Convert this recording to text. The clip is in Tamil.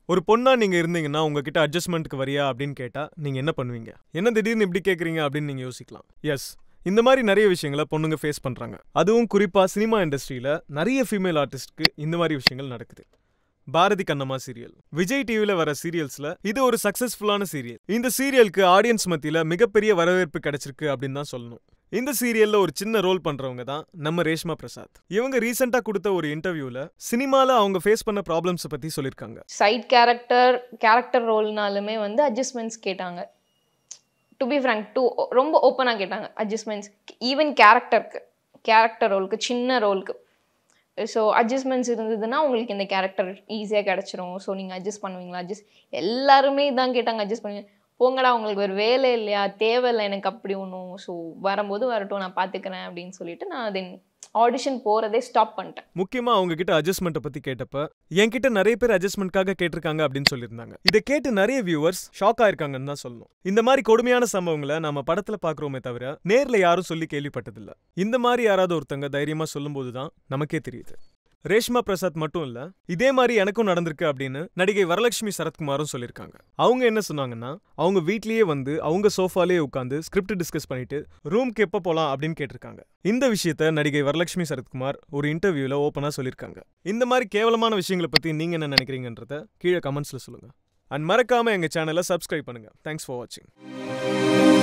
ஒரு பொண்ணா நீங்க இருந்தீங்கன்னா உங்ககிட்ட அட்ஜஸ்ட்மெண்ட்க்கு வரியா அப்படின்னு கேட்டா நீங்க என்ன பண்ணுவீங்க? என்ன திடீர்னு இப்படி கேக்குறீங்க அப்படின்னு நீங்க யோசிக்கலாம். எஸ், இந்த மாதிரி நிறைய விஷயங்களை பொண்ணுங்க ஃபேஸ் பண்றாங்க. அதுவும் குறிப்பா சினிமா இண்டஸ்ட்ரியில நிறைய ஃபீமேல் ஆர்டிஸ்ட்க்கு இந்த மாதிரி விஷயங்கள் நடக்குது. பாரதி கண்ணம்மா சீரியல் விஜய் டிவில வர சீரியல்ஸ்ல இது ஒரு சக்சஸ்ஃபுல்லான சீரியல். இந்த சீரியலுக்கு ஆடியன்ஸ் மத்தியில மிகப்பெரிய வரவேற்பு கிடைச்சிருக்கு அப்படின்னு தான் சொல்லணும். இந்த சீரியல்ல ஒரு சின்ன ரோல் பண்றவங்க தான் நம்ம ரேஷ்மா பிரசாத். இவங்க ரீசெண்டா கொடுத்த ஒரு இன்டர்வியூல சினிமால அவங்க ஃபேஸ் பண்ண ப்ராப்ளம்ஸ் பத்தி சொல்லிருக்காங்க. சைட் கேரக்டர் ரோல்னாலுமே வந்து அட்ஜஸ்ட்மெண்ட்ஸ் கேட்டாங்க. டு பி ஃப்ராங்க் ரொம்ப ஓப்பனா கேட்டாங்க அட்ஜஸ்ட்மெண்ட்ஸ். ஈவன் கேரக்டர் ரோலுக்கு, சின்ன ரோலுக்கு. ஸோ அட்ஜஸ்ட்மெண்ட்ஸ் இருந்ததுன்னா உங்களுக்கு இந்த கேரக்டர் ஈஸியாக கிடச்சிரும். ஸோ நீங்கள் அட்ஜஸ்ட் பண்ணுவீங்களா? எல்லாருமே இதான் கேட்டாங்க. அட்ஜஸ்ட் பண்ணுவீங்க. போங்கடா, உங்களுக்கு ஒரு வேலை இல்லையா? தேவையில்லை எனக்கு அப்படி ஒன்றும். ஸோ வரும்போது வரட்டும், நான் பார்த்துக்கிறேன் அப்படின்னு சொல்லிட்டு நான் தென் ஆடிஷன் போகிறதே ஸ்டாப் பண்ணிட்டேன். முக்கியமாக அவங்க கிட்ட அட்ஜஸ்ட்மெண்ட்டை பற்றி கேட்டப்ப என்கிட்ட நிறைய பேர் அட்ஜஸ்ட்மெண்ட்காக கேட்டிருக்காங்க அப்படின்னு சொல்லியிருந்தாங்க. இதை கேட்டு நிறைய வியூவர்ஸ் ஷாக் ஆயிருக்காங்கன்னு தான் சொல்லணும். இந்த மாதிரி கொடுமையான சம்பவங்களை நம்ம படத்துல பார்க்குறோமே தவிர நேரில் யாரும் சொல்லி கேள்விப்பட்டதில்லை. இந்த மாதிரி யாராவது ஒருத்தங்க தைரியமாக சொல்லும்போது தான் நமக்கே தெரியுது. ரேஷ்மா பிரசாத் மட்டும் இல்ல, இதே மாதிரி எனக்கும் நடந்திருக்கு அப்படின்னு நடிகை வரலட்சுமி சரத்குமாரும் சொல்லியிருக்காங்க. அவங்க என்ன சொன்னாங்கன்னா, அவங்க வீட்லயே வந்து அவங்க சோஃபாலே உட்காந்து ஸ்கிரிப்ட் டிஸ்கஸ் பண்ணிட்டு ரூம்க்கு எப்போ போலாம் அப்படின்னு கேட்டிருக்காங்க. இந்த விஷயத்த நடிகை வரலட்சுமி சரத்குமார் ஒரு இன்டர்வியூல ஓப்பனா சொல்லியிருக்காங்க. இந்த மாதிரி கேவலமான விஷயங்களை பத்தி நீங்க என்ன நினைக்கிறீங்கன்றத கீழே கமெண்ட்ஸ்ல சொல்லுங்க. அண்ட் மறக்காம எங்க சேனலை சப்ஸ்கிரைப் பண்ணுங்க. தேங்க்ஸ் ஃபார் வாட்சிங்.